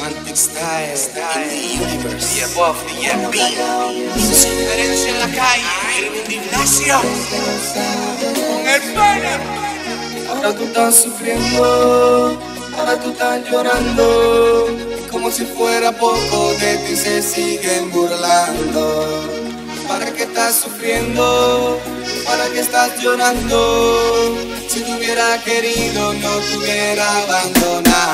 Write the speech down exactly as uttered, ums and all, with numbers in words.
romantic style, style in the universe. The above, the M B. Sin diferencia en la calle, en el gimnasio. Con el pana. Ahora tú estás sufriendo, ahora tú estás llorando. Como si fuera poco, de ti se siguen burlando. ¿Para qué estás sufriendo? ¿Para qué estás llorando? Si te hubiera querido, no te hubiera abandonado.